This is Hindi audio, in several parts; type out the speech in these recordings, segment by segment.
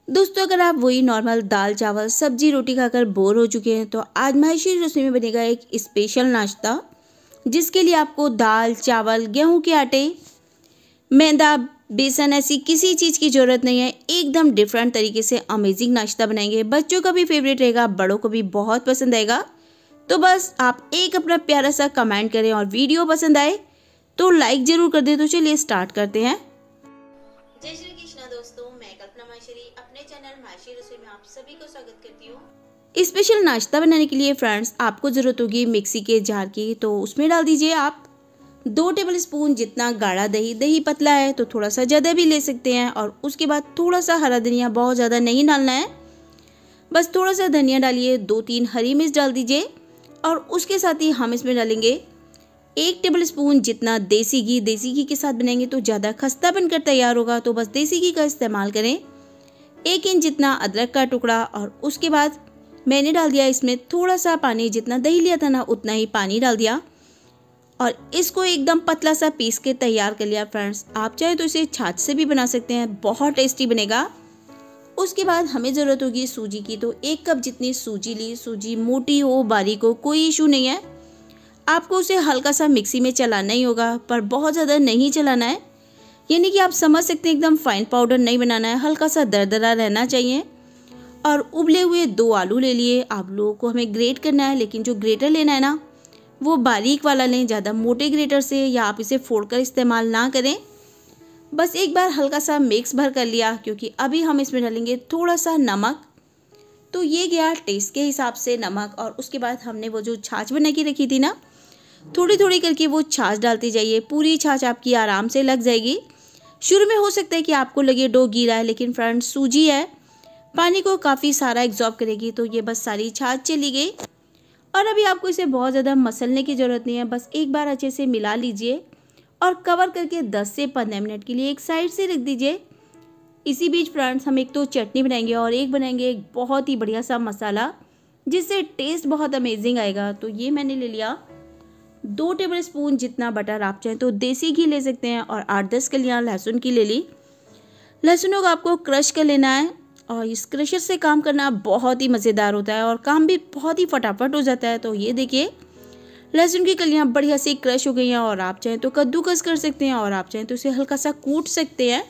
दोस्तों, अगर आप वही नॉर्मल दाल चावल सब्जी रोटी खाकर बोर हो चुके हैं तो आज माहेश्वरी रसोई में बनेगा एक स्पेशल नाश्ता, जिसके लिए आपको दाल चावल गेहूं के आटे मैदा बेसन ऐसी किसी चीज़ की ज़रूरत नहीं है। एकदम डिफरेंट तरीके से अमेजिंग नाश्ता बनाएंगे। बच्चों का भी फेवरेट रहेगा, बड़ों को भी बहुत पसंद आएगा। तो बस आप एक अपना प्यारा सा कमेंट करें और वीडियो पसंद आए तो लाइक ज़रूर कर दें। तो चलिए स्टार्ट करते हैं। जय श्री कृष्णा दोस्तों, मैं कल्पना माहेश्वरी अपने चैनल माहेश्वरी रसोई में आप सभी को स्वागत करती हूँ। स्पेशल नाश्ता बनाने के लिए फ्रेंड्स आपको ज़रूरत होगी मिक्सी के जार की। तो उसमें डाल दीजिए आप 2 टेबल स्पून जितना गाढ़ा दही। दही पतला है तो थोड़ा सा ज़्यादा भी ले सकते हैं। और उसके बाद थोड़ा सा हरा धनिया, बहुत ज़्यादा नहीं डालना है, बस थोड़ा सा धनिया डालिए। 2-3 हरी मिर्च डाल दीजिए। और उसके साथ ही हम इसमें डालेंगे 1 टेबल स्पून जितना देसी घी। देसी घी के साथ बनाएंगे तो ज़्यादा खस्ता बनकर तैयार होगा, तो बस देसी घी का इस्तेमाल करें। 1 इंच जितना अदरक का टुकड़ा। और उसके बाद मैंने डाल दिया इसमें थोड़ा सा पानी, जितना दही लिया था ना उतना ही पानी डाल दिया। और इसको एकदम पतला सा पीस के तैयार कर लिया फ्रेंड्स। आप चाहे तो इसे छाछ से भी बना सकते हैं, बहुत टेस्टी बनेगा। उसके बाद हमें ज़रूरत होगी सूजी की। तो 1 कप जितनी सूजी ली। सूजी मोटी हो बारीक हो कोई इशू नहीं है, आपको उसे हल्का सा मिक्सी में चलाना ही होगा, पर बहुत ज़्यादा नहीं चलाना है। यानी कि आप समझ सकते हैं एकदम फाइन पाउडर नहीं बनाना है, हल्का सा दरदरा रहना चाहिए। और उबले हुए 2 आलू ले लिए। आलूओं को हमें ग्रेट करना है, लेकिन जो ग्रेटर लेना है ना वो बारीक वाला लें, ज़्यादा मोटे ग्रेटर से या आप इसे फोड़कर इस्तेमाल ना करें। बस एक बार हल्का सा मिक्स भर कर लिया, क्योंकि अभी हम इसमें डालेंगे थोड़ा सा नमक। तो ये गया टेस्ट के हिसाब से नमक। और उसके बाद हमने वो जो छाछ बना के रखी थी ना, थोड़ी थोड़ी करके वो छाछ डालती जाइए। पूरी छाछ आपकी आराम से लग जाएगी। शुरू में हो सकता है कि आपको लगे डो गीला है, लेकिन फ्रेंड्स सूजी है, पानी को काफ़ी सारा एब्जॉर्ब करेगी। तो ये बस सारी छाछ चली गई। और अभी आपको इसे बहुत ज़्यादा मसलने की ज़रूरत नहीं है, बस एक बार अच्छे से मिला लीजिए और कवर करके 10 से 15 मिनट के लिए एक साइड से रख दीजिए। इसी बीच फ्रेंड्स हम एक तो चटनी बनाएंगे और एक बनाएंगे एक बहुत ही बढ़िया सा मसाला, जिससे टेस्ट बहुत अमेजिंग आएगा। तो ये मैंने ले लिया 2 टेबल स्पून जितना बटर। आप चाहें तो देसी घी ले सकते हैं। और 8-10 कलियाँ लहसुन की ले ली। लहसुन को आपको क्रश कर लेना है, और इस क्रशर से काम करना बहुत ही मज़ेदार होता है और काम भी बहुत ही फटाफट हो जाता है। तो ये देखिए लहसुन की कलियां बढ़िया से क्रश हो गई हैं। और आप चाहें तो कद्दूकस कर सकते हैं, और आप चाहें तो इसे हल्का सा कूट सकते हैं।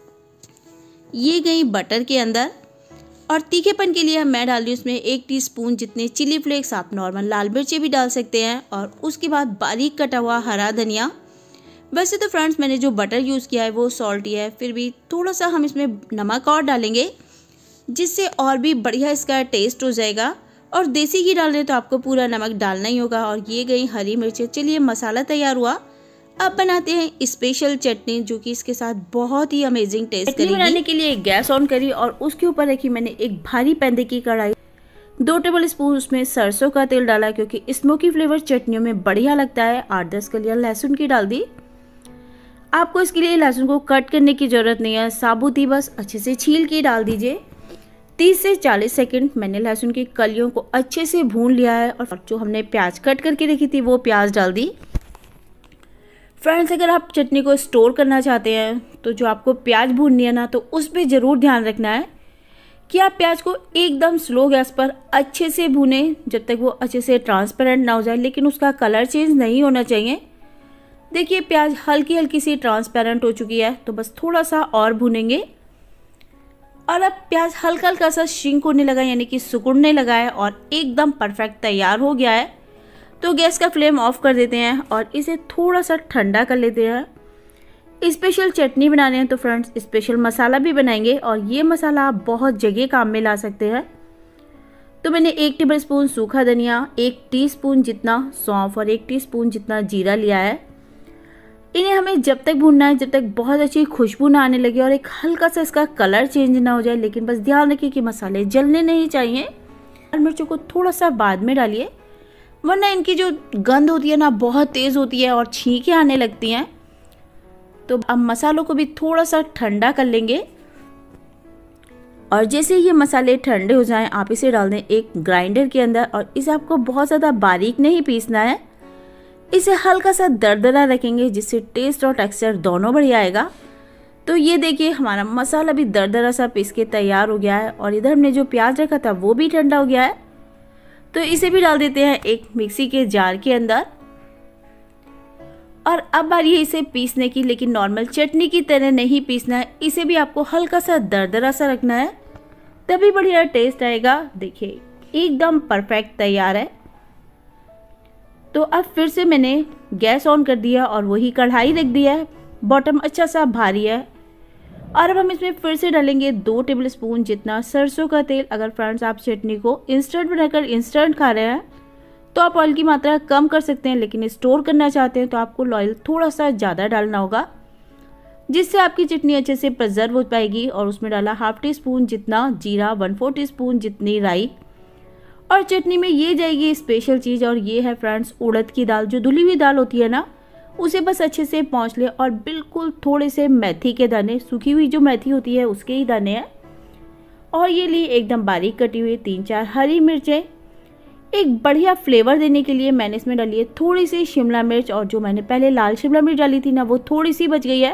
ये गई बटर के अंदर। और तीखेपन के लिए मैं डाल रही हूँ इसमें 1 टीस्पून जितने चिली फ्लेक्स। आप नॉर्मल लाल मिर्चें भी डाल सकते हैं। और उसके बाद बारीक कटा हुआ हरा धनिया। वैसे तो फ्रेंड्स मैंने जो बटर यूज़ किया है वो सॉल्टी है, फिर भी थोड़ा सा हम इसमें नमक और डालेंगे, जिससे और भी बढ़िया इसका टेस्ट हो जाएगा। और देसी घी डाल रहे तो आपको पूरा नमक डालना ही होगा। और ये गई हरी मिर्चें। चलिए मसाला तैयार हुआ, अब बनाते हैं स्पेशल चटनी, जो कि इसके साथ बहुत ही अमेजिंग टेस्ट करेगी। बनाने के लिए गैस ऑन करी और उसके ऊपर रखी मैंने एक भारी पैंदे की कढ़ाई। 2 टेबल स्पून उसमें सरसों का तेल डाला, क्योंकि स्मोकी फ्लेवर चटनियों में बढ़िया लगता है। 8-10 कलियां लहसुन की डाल दी। आपको इसके लिए लहसुन को कट करने की जरूरत नहीं है, साबुत ही बस अच्छे से छील के डाल दीजिए। 30 से 40 सेकंड मैंने लहसुन की कलियों को अच्छे से भून लिया है। और जो हमने प्याज कट करके रखी थी वो प्याज डाल दी। फ्रेंड्स, अगर आप चटनी को स्टोर करना चाहते हैं तो जो आपको प्याज भूननी है ना, तो उस पर ज़रूर ध्यान रखना है कि आप प्याज को एकदम स्लो गैस पर अच्छे से भूनें, जब तक वो अच्छे से ट्रांसपेरेंट ना हो जाए, लेकिन उसका कलर चेंज नहीं होना चाहिए। देखिए प्याज हल्की हल्की सी ट्रांसपेरेंट हो चुकी है, तो बस थोड़ा सा और भूनेंगे। और अब प्याज हल्का हल्का सा श्रिंक होने लगा, यानी कि सिकुड़ने लगा है और एकदम परफेक्ट तैयार हो गया है। तो गैस का फ्लेम ऑफ कर देते हैं और इसे थोड़ा सा ठंडा कर लेते हैं। स्पेशल चटनी बनाने हैं तो फ्रेंड्स स्पेशल मसाला भी बनाएंगे, और ये मसाला आप बहुत जगह काम में ला सकते हैं। तो मैंने 1 टेबल स्पून सूखा धनिया, 1 टीस्पून जितना सौंफ और 1 टीस्पून जितना जीरा लिया है। इन्हें हमें जब तक भूनना है जब तक बहुत अच्छी खुशबू ना आने लगे और एक हल्का सा इसका कलर चेंज ना हो जाए, लेकिन बस ध्यान रखिए कि मसाले जलने नहीं चाहिए। लाल मिर्चों को थोड़ा सा बाद में डालिए, वरना इनकी जो गंध होती है ना बहुत तेज़ होती है और छींकें आने लगती हैं। तो अब मसालों को भी थोड़ा सा ठंडा कर लेंगे। और जैसे ये मसाले ठंडे हो जाएं आप इसे डाल दें एक ग्राइंडर के अंदर। और इसे आपको बहुत ज़्यादा बारीक नहीं पीसना है, इसे हल्का सा दरदरा रखेंगे, जिससे टेस्ट और टेक्सचर दोनों बढ़िया आएगा। तो ये देखिए हमारा मसाला भी दरदरा सा पीस के तैयार हो गया है और इधर हमने जो प्याज रखा था वो भी ठंडा हो गया है। तो इसे भी डाल देते हैं एक मिक्सी के जार के अंदर। और अब बारी है इसे पीसने की, लेकिन नॉर्मल चटनी की तरह नहीं पीसना है, इसे भी आपको हल्का सा दरदरा सा रखना है, तभी बढ़िया टेस्ट आएगा। देखिए एकदम परफेक्ट तैयार है। तो अब फिर से मैंने गैस ऑन कर दिया और वही कढ़ाई रख दिया है, बॉटम अच्छा सा भारी है। और अब हम इसमें फिर से डालेंगे 2 टेबलस्पून जितना सरसों का तेल। अगर फ्रेंड्स आप चटनी को इंस्टेंट बनाकर इंस्टेंट खा रहे हैं तो आप ऑयल की मात्रा कम कर सकते हैं, लेकिन स्टोर करना चाहते हैं तो आपको ऑयल थोड़ा सा ज़्यादा डालना होगा, जिससे आपकी चटनी अच्छे से प्रिजर्व हो पाएगी। और उसमें डाला हाफ टी स्पून जितना जीरा, 1/4 टीस्पून जितनी राई। और चटनी में ये जाएगी स्पेशल चीज़, और ये है फ्रेंड्स उड़द की दाल। जो धुली हुई दाल होती है ना, उसे बस अच्छे से पौंछ ले और बिल्कुल थोड़े से मेथी के दाने, सूखी हुई जो मेथी होती है उसके ही दाने हैं। और ये ली एकदम बारीक कटी हुई 3-4 हरी मिर्चें। एक बढ़िया फ्लेवर देने के लिए मैंने इसमें डाली है थोड़ी सी शिमला मिर्च, और जो मैंने पहले लाल शिमला मिर्च डाली थी ना, वो थोड़ी सी बच गई है।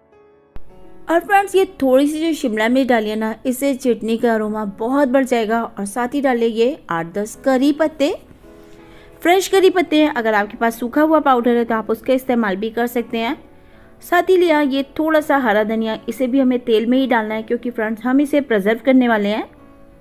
और फ्रेंड्स ये थोड़ी सी जो शिमला मिर्च डाली है ना, इससे चटनी का अरोमा बहुत बढ़ जाएगा। और साथ ही डाले ये 8-10 करी पत्ते, फ्रेश करी पत्ते हैं। अगर आपके पास सूखा हुआ पाउडर है तो आप उसका इस्तेमाल भी कर सकते हैं। साथ ही लिया ये थोड़ा सा हरा धनिया, इसे भी हमें तेल में ही डालना है, क्योंकि फ्रेंड्स हम इसे प्रिजर्व करने वाले हैं।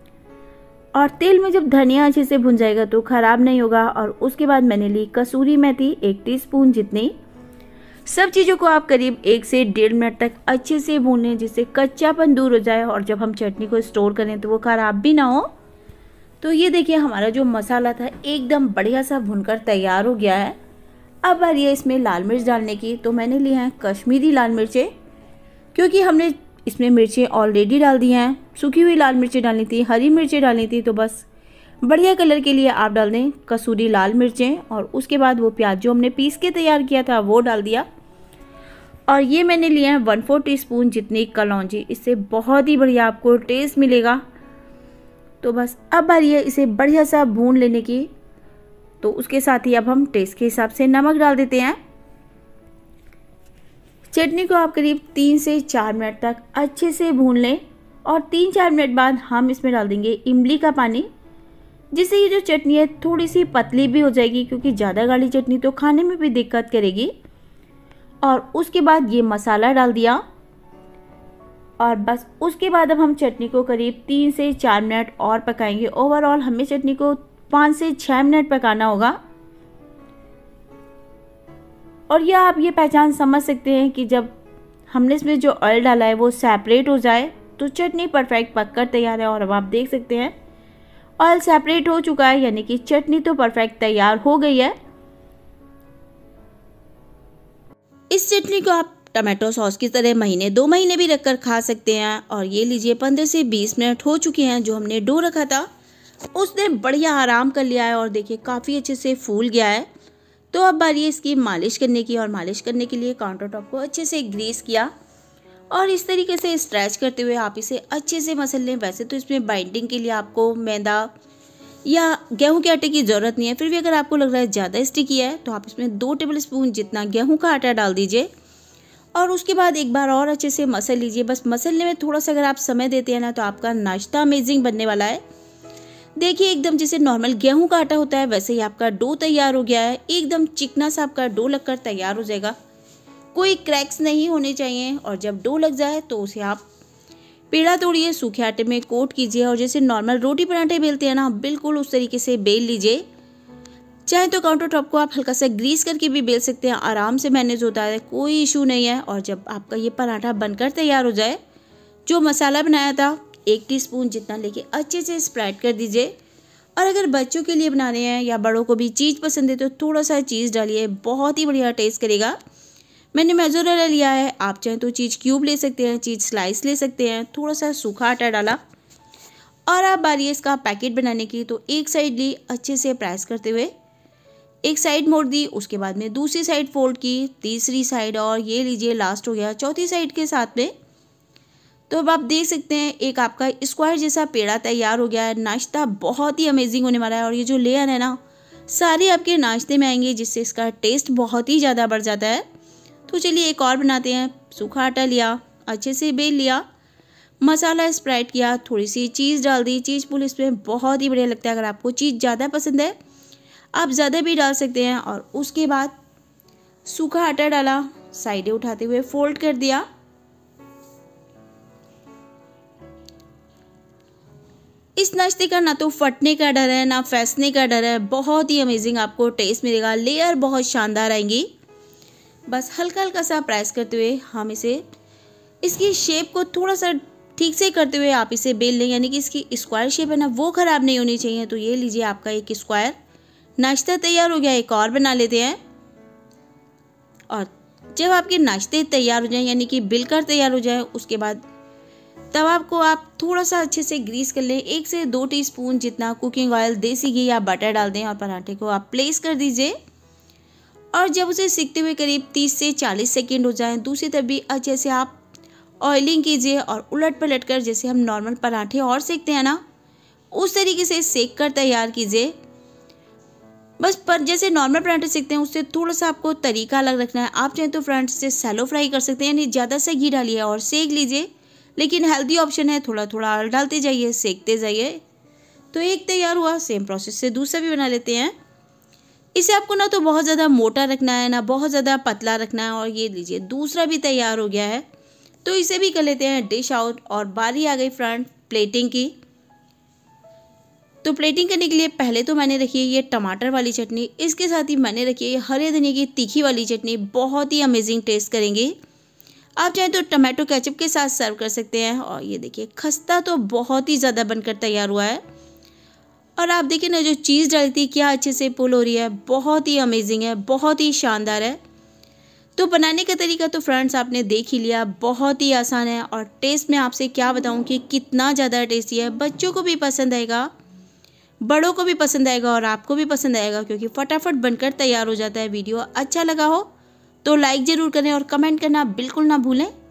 और तेल में जब धनिया अच्छे से भुन जाएगा तो ख़राब नहीं होगा। और उसके बाद मैंने ली कसूरी मेथी 1 टीस्पून जितनी। सब चीज़ों को आप करीब 1 से 1.5 मिनट तक अच्छे से भूनें, जिससे कच्चापन दूर हो जाए और जब हम चटनी को स्टोर करें तो वो ख़राब भी ना हो। तो ये देखिए हमारा जो मसाला था एकदम बढ़िया सा भुनकर तैयार हो गया है। अब बारी है इसमें लाल मिर्च डालने की। तो मैंने लिए हैं कश्मीरी लाल मिर्चें, क्योंकि हमने इसमें मिर्चें ऑलरेडी डाल दी हैं। सूखी हुई लाल मिर्चें डालनी थी, हरी मिर्चें डालनी थी, तो बस बढ़िया कलर के लिए आप डाल दें कसूरी लाल मिर्चें। और उसके बाद वो प्याज जो हमने पीस के तैयार किया था वो डाल दिया। और ये मैंने लिए हैं 1/4 टीस्पून जितनी कलौंजी, इससे बहुत ही बढ़िया आपको टेस्ट मिलेगा। तो बस अब बारी है इसे बढ़िया सा भून लेने की। तो उसके साथ ही अब हम टेस्ट के हिसाब से नमक डाल देते हैं। चटनी को आप करीब 3 से 4 मिनट तक अच्छे से भून लें। और 3-4 मिनट बाद हम इसमें डाल देंगे इमली का पानी, जिससे ये जो चटनी है थोड़ी सी पतली भी हो जाएगी, क्योंकि ज़्यादा गाढ़ी चटनी तो खाने में भी दिक्कत करेगी। और उसके बाद ये मसाला डाल दिया। और बस उसके बाद अब हम चटनी को करीब 3 से 4 मिनट और पकाएंगे। ओवरऑल हमें चटनी को 5 से 6 मिनट पकाना होगा। और यह आप ये पहचान समझ सकते हैं कि जब हमने इसमें जो ऑयल डाला है वो सेपरेट हो जाए तो चटनी परफेक्ट पककर तैयार है। और अब आप देख सकते हैं ऑयल सेपरेट हो चुका है, यानी कि चटनी तो परफेक्ट तैयार हो गई है। इस चटनी को आप टमाटो सॉस की तरह महीने 2 महीने भी रखकर खा सकते हैं। और ये लीजिए 15 से 20 मिनट हो चुके हैं। जो हमने डो रखा था उसने बढ़िया आराम कर लिया है और देखिए काफ़ी अच्छे से फूल गया है। तो अब बारी है इसकी मालिश करने की। और मालिश करने के लिए काउंटर टॉप को अच्छे से ग्रीस किया और इस तरीके से स्ट्रेच करते हुए आप इसे अच्छे से मसल लें। वैसे तो इसमें बाइंडिंग के लिए आपको मैदा या गेहूं के आटे की ज़रूरत नहीं है, फिर भी अगर आपको लग रहा है ज़्यादा स्टिकी है तो आप इसमें 2 टेबलस्पून जितना गेहूं का आटा डाल दीजिए। और उसके बाद एक बार और अच्छे से मसल लीजिए। बस मसलने में थोड़ा सा अगर आप समय देते हैं ना तो आपका नाश्ता अमेजिंग बनने वाला है। देखिए एकदम जैसे नॉर्मल गेहूं का आटा होता है वैसे ही आपका डो तैयार हो गया है। एकदम चिकना सा आपका डो लगकर तैयार हो जाएगा, कोई क्रैक्स नहीं होने चाहिए। और जब डो लग जाए तो उसे आप पेड़ा तोड़िए, सूखे आटे में कोट कीजिए और जैसे नॉर्मल रोटी पराठे बेलते हैं ना बिल्कुल उस तरीके से बेल लीजिए। चाहे तो काउंटर टॉप को आप हल्का सा ग्रीस करके भी बेल सकते हैं, आराम से मैनेज होता है, कोई इशू नहीं है। और जब आपका ये पराठा बनकर तैयार हो जाए, जो मसाला बनाया था 1 टीस्पून जितना लेके अच्छे से स्प्रेड कर दीजिए। और अगर बच्चों के लिए बनाने हैं या बड़ों को भी चीज़ पसंद है तो थोड़ा सा चीज़ डालिए, बहुत ही बढ़िया टेस्ट करेगा। मैंने मोज़रेला लिया है, आप चाहें तो चीज़ क्यूब ले सकते हैं, चीज़ स्लाइस ले सकते हैं। थोड़ा सा सूखा आटा डाला और आप बारी है इसका पैकेट बनाने की। तो एक साइड ली, अच्छे से प्रेस करते हुए एक साइड मोड़ दी, उसके बाद में दूसरी साइड फोल्ड की, तीसरी साइड, और ये लीजिए लास्ट हो गया चौथी साइड के साथ में। तो अब आप देख सकते हैं एक आपका स्क्वायर जैसा पेड़ा तैयार हो गया है। नाश्ता बहुत ही अमेजिंग होने वाला है और ये जो लेयर है ना सारे आपके नाश्ते में आएंगे, जिससे इसका टेस्ट बहुत ही ज़्यादा बढ़ जाता है। तो चलिए एक और बनाते हैं। सूखा आटा लिया अच्छे से बेल लिया, मसाला स्प्रेड किया, थोड़ी सी चीज़ डाल दी। चीज़ पुल इसमें बहुत ही बढ़िया लगता है। अगर आपको चीज़ ज़्यादा पसंद है आप ज़्यादा भी डाल सकते हैं। और उसके बाद सूखा आटा डाला, साइडें उठाते हुए फोल्ड कर दिया। इस नाश्ते का ना तो फटने का डर है ना फैसने का डर है। बहुत ही अमेजिंग आपको टेस्ट मिलेगा, लेयर बहुत शानदार आएंगी। बस हल्का हल्का सा प्रेस करते हुए हम इसकी शेप को थोड़ा सा ठीक से करते हुए आप इसे बेल लें, यानी कि इसकी स्क्वायर शेप है ना वो ख़राब नहीं होनी चाहिए। तो ये लीजिए आपका एक स्क्वायर नाश्ता तैयार हो गया। एक और बना लेते हैं। और जब आपके नाश्ते तैयार हो जाएं, यानी कि बिलकर तैयार हो जाए, उसके बाद तवा को आप थोड़ा सा अच्छे से ग्रीस कर लें। 1 से 2 टीस्पून जितना कुकिंग ऑयल, देसी घी या बटर डाल दें और पराठे को आप प्लेस कर दीजिए। और जब उसे सिकते हुए करीब 30 से 40 सेकेंड हो जाएं, दूसरी तरफ भी अच्छे से आप ऑयलिंग कीजिए और उलट पलट कर जैसे हम नॉर्मल पराठे और सेकते हैं ना उस तरीके से सेक कर तैयार कीजिए। बस पर जैसे नॉर्मल पराठे सेकते हैं उससे थोड़ा सा आपको तरीका अलग रखना है। आप चाहें तो फ्रेंड्स से सैलो फ्राई कर सकते हैं, यानी ज़्यादा से घी डालिए और सेक लीजिए, लेकिन हेल्दी ऑप्शन है, थोड़ा थोड़ा ऑयल डालते जाइए, सेकते जाइए। तो एक तैयार हुआ, सेम प्रोसेस से दूसरा भी बना लेते हैं। इसे आपको ना तो बहुत ज़्यादा मोटा रखना है ना बहुत ज़्यादा पतला रखना है। और ये लीजिए दूसरा भी तैयार हो गया है। तो इसे भी कर लेते हैं डिश आउट। और बारी आ गई फ्रेंड प्लेटिंग की। तो प्लेटिंग करने के लिए पहले तो मैंने रखी है ये टमाटर वाली चटनी, इसके साथ ही मैंने रखी है ये हरे धनिया की तीखी वाली चटनी, बहुत ही अमेजिंग टेस्ट करेंगे। आप चाहें तो टमाटो केचप के साथ सर्व कर सकते हैं। और ये देखिए खस्ता तो बहुत ही ज़्यादा बनकर तैयार हुआ है। और आप देखिए ना जो चीज़ डाली थी क्या अच्छे से पुल हो रही है, बहुत ही अमेजिंग है, बहुत ही शानदार है। तो बनाने का तरीका तो फ्रेंड्स आपने देख ही लिया, बहुत ही आसान है। और टेस्ट में आपसे क्या बताऊं कि कितना ज़्यादा टेस्टी है। बच्चों को भी पसंद आएगा, बड़ों को भी पसंद आएगा और आपको भी पसंद आएगा, क्योंकि फटाफट बनकर तैयार हो जाता है। वीडियो अच्छा लगा हो तो लाइक ज़रूर करें और कमेंट करना बिल्कुल ना भूलें।